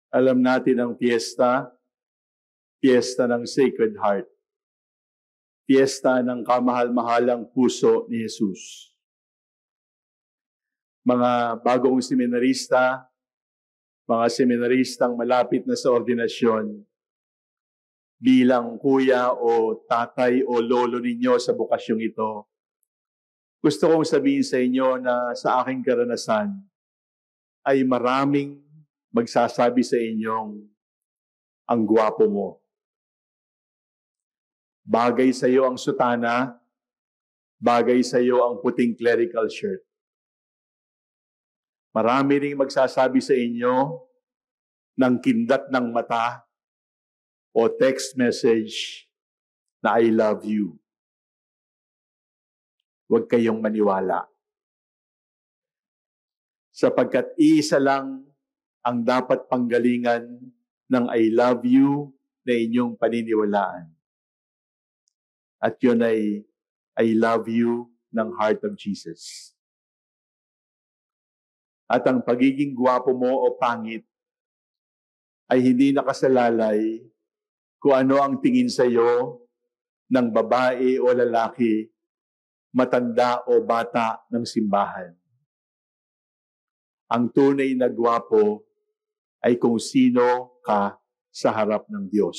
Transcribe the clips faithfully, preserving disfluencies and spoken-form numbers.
Alam natin ang piyesta, piyesta ng Sacred Heart. Piyesta ng kamahal-mahalang puso ni Jesus. Mga bagong seminarista, mga seminaristang malapit na sa ordinasyon, bilang kuya o tatay o lolo ninyo sa bukasyong ito, gusto kong sabihin sa inyo na sa aking karanasan ay maraming magsasabi sa inyong ang gwapo mo. Bagay sa iyo ang sutana, bagay sa iyo ang puting clerical shirt. Marami ring magsasabi sa inyo ng kindat ng mata o text message na I love you. Huwag kayong maniwala. Sapagkat iisa lang ang dapat panggalingan ng I love you na inyong paniniwalaan. At yun ay I love you ng heart of Jesus. At ang pagiging gwapo mo o pangit ay hindi nakasalalay kung ano ang tingin sa iyo ng babae o lalaki, matanda o bata ng simbahan. Ang tunay na gwapo ay kung sino ka sa harap ng Diyos.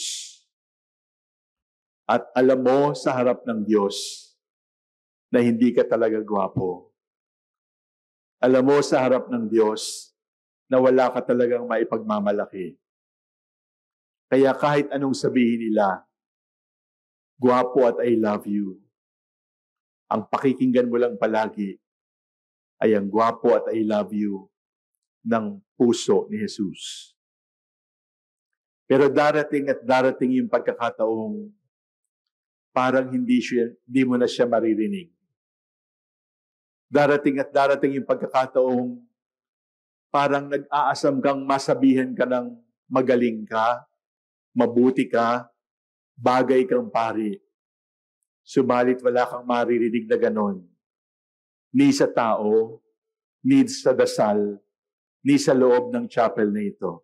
At alam mo sa harap ng Diyos na hindi ka talaga gwapo. Alam mo sa harap ng Diyos na wala ka talagang maipagmamalaki. Kaya kahit anong sabihin nila, gwapo at I love you, ang pakikinggan mo lang palagi ay ang gwapo at I love you ng puso ni Jesus. Pero darating at darating yung pagkakataong parang hindi, siya, hindi mo na siya maririnig. Darating at darating yung pagkakataong parang nag-aasam kang masabihan ka ng magaling ka, mabuti ka, bagay kang pari. Subalit wala kang maririnig na ganon. Ni sa tao, ni sa dasal, ni sa loob ng chapel na ito.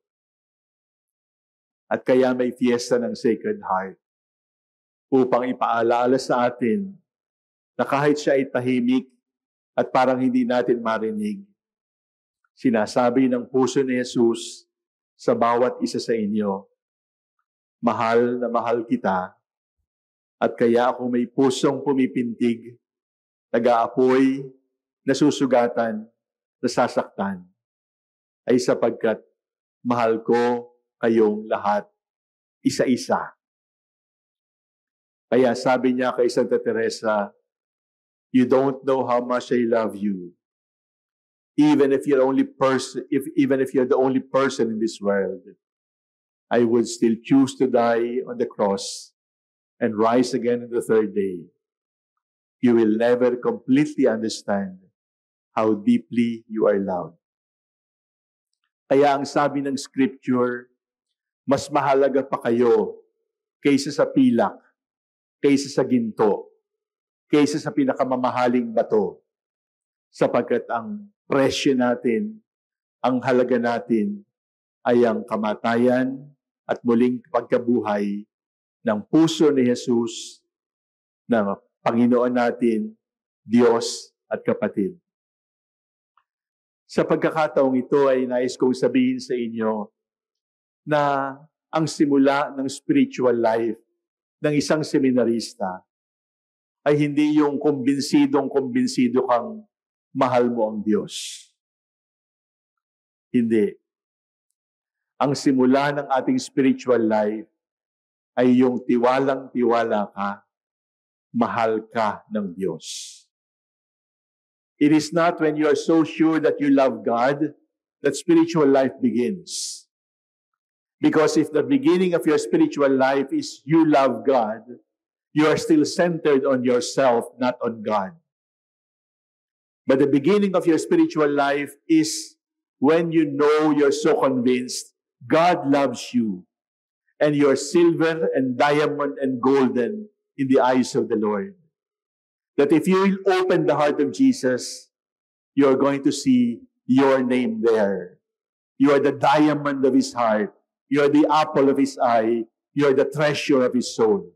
At kaya may fiesta ng Sacred Heart upang ipaalaala sa atin na kahit siya ay tahimik at parang hindi natin marinig, sinasabi ng puso ni Jesus sa bawat isa sa inyo, mahal na mahal kita, at kaya ako may pusong pumipintig, nag-aapoy, nasusugatan, nasasaktan, ay sapagkat mahal ko kayong lahat, isa-isa. Kaya sabi niya kay Santa Teresa, you don't know how much I love you. Even if you're only person, if even if you're the only person in this world, I would still choose to die on the cross and rise again on the third day. You will never completely understand how deeply you are loved. Kaya ang sabi ng Scripture, mas mahalaga pa kayo kaysa sa pilak, kaysa sa ginto, kaysa sa pinakamamahaling bato. Sapagkat ang presyo natin, ang halaga natin, ay ang kamatayan at muling pagkabuhay ng puso ni Jesus, ng Panginoon natin, Diyos at kapatid. Sa pagkakataong ito ay nais kong sabihin sa inyo na ang simula ng spiritual life ng isang seminarista ay hindi yung kumbinsidong-kumbinsido kang mahal mo ang Diyos. Hindi. Ang simula ng ating spiritual life ay yung tiwalang-tiwala ka, mahal ka ng Diyos. It is not when you are so sure that you love God that spiritual life begins. Because if the beginning of your spiritual life is you love God, you are still centered on yourself, not on God. But the beginning of your spiritual life is when you know you're so convinced God loves you and you're silver and diamond and golden in the eyes of the Lord. That if you will open the heart of Jesus, you're going to see your name there. You are the diamond of His heart. You're the apple of His eye. You're the treasure of His soul.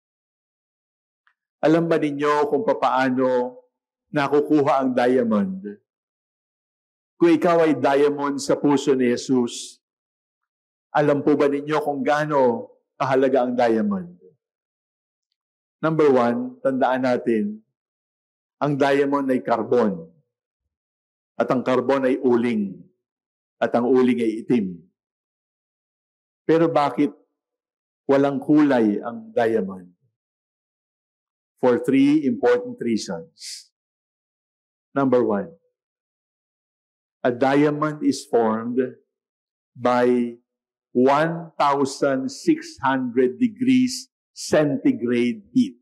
Alam ba ninyo kung papaano nakukuha ang diamond? Kung ikaw ay diamond sa puso ni Jesus, alam po ba ninyo kung gaano kahalaga ang diamond? Number one, tandaan natin, ang diamond ay carbon. At ang carbon ay uling. At ang uling ay itim. Pero bakit walang kulay ang diamond? For three important reasons. Number one, a diamond is formed by one thousand six hundred degrees centigrade heat.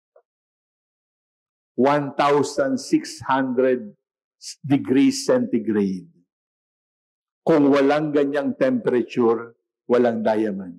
one thousand six hundred degrees centigrade. Kung walang ganyang temperature, walang diamond.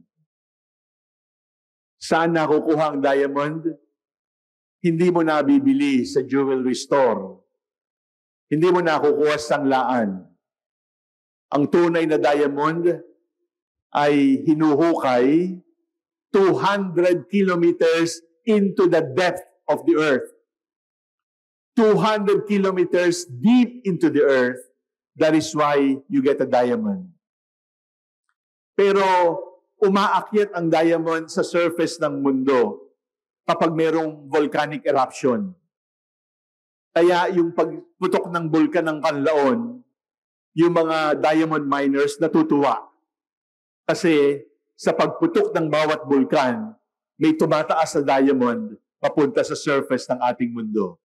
Saan nakukuha ang diamond? Hindi mo nabibili sa jewelry store. Hindi mo nakukuha sa sanglaan. Ang tunay na diamond ay hinuhukay two hundred kilometers into the depth of the earth. two hundred kilometers deep into the earth. That is why you get a diamond. Pero umaakyat ang diamond sa surface ng mundo kapag merong volcanic eruption. Kaya yung pagputok ng bulkan ng Kanlaon, yung mga diamond miners natutuwa. Kasi sa pagputok ng bawat bulkan, may tumataas na diamond papunta sa surface ng ating mundo.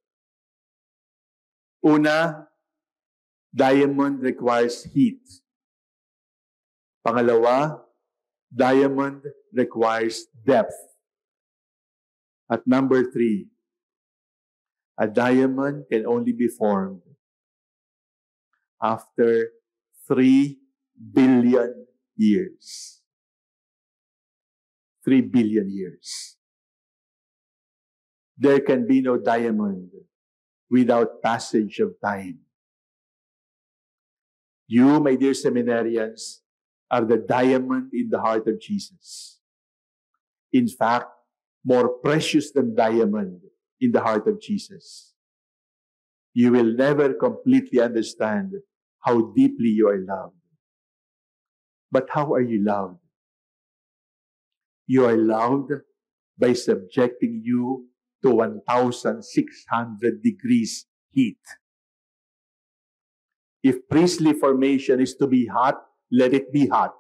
Una, diamond requires heat. Pangalawa, diamond requires depth. At number three, a diamond can only be formed after three billion years. Three billion years. There can be no diamond without passage of time. You, my dear seminarians, are the diamond in the heart of Jesus. In fact, more precious than diamond in the heart of Jesus. You will never completely understand how deeply you are loved. But how are you loved? You are loved by subjecting you to one thousand six hundred degrees heat. If priestly formation is to be hot, let it be hot.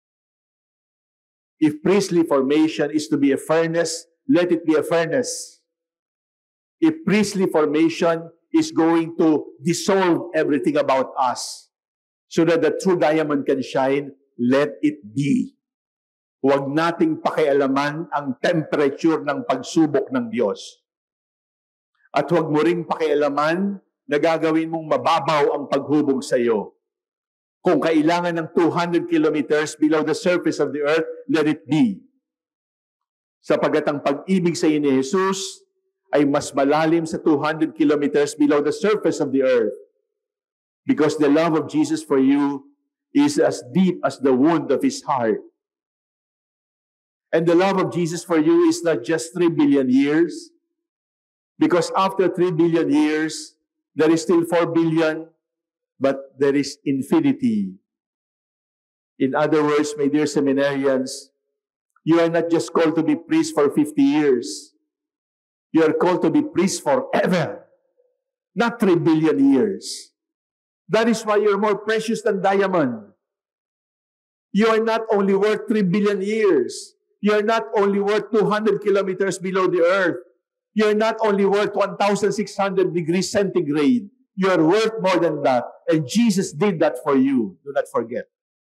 If priestly formation is to be a furnace, let it be a furnace. If priestly formation is going to dissolve everything about us so that the true diamond can shine, let it be. Huwag nating pakialaman ang temperature ng pagsubok ng Diyos. At huwag mo ring pakialaman na gagawin mong mababaw ang paghubog sa iyo. Kung kailangan ng two hundred kilometers below the surface of the earth, let it be. Sapagat ang pag-ibig sa iyo ni Jesus ay mas malalim sa two hundred kilometers below the surface of the earth. Because the love of Jesus for you is as deep as the wound of His heart. And the love of Jesus for you is not just three billion years. Because after three billion years, there is still four billion, but there is infinity. In other words, my dear seminarians, you are not just called to be priests for fifty years. You are called to be priests forever. Not three billion years. That is why you are more precious than diamond. You are not only worth three billion years. You are not only worth two hundred kilometers below the earth. You are not only worth one thousand six hundred degrees centigrade. You are worth more than that. And Jesus did that for you. Do not forget.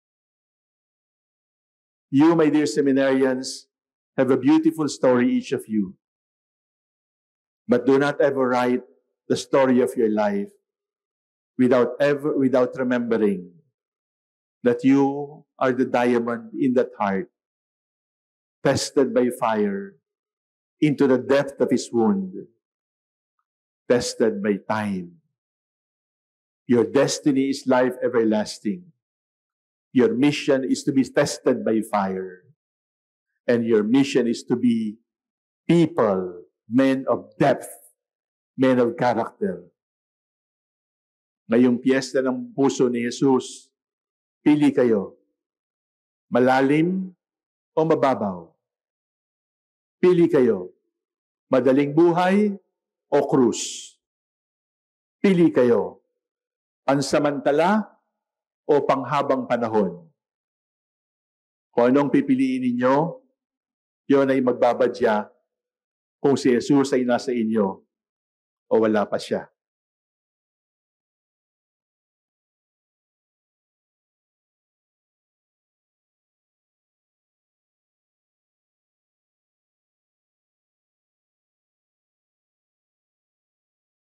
You, my dear seminarians, have a beautiful story, each of you. But do not ever write the story of your life without ever, without remembering that you are the diamond in that heart, tested by fire into the depth of His wound, tested by time. Your destiny is life everlasting. Your mission is to be tested by fire. And your mission is to be people, men of depth, men of character. Ngayong piyesta ng puso ni Jesus, pili kayo. Malalim o mababaw? Pili kayo. Madaling buhay o krus? Pili kayo. Pansamantala o panghabang panahon? Kung anong pipiliin ninyo, yun ay magbabadya kung si Jesus ay nasa inyo o wala pa siya.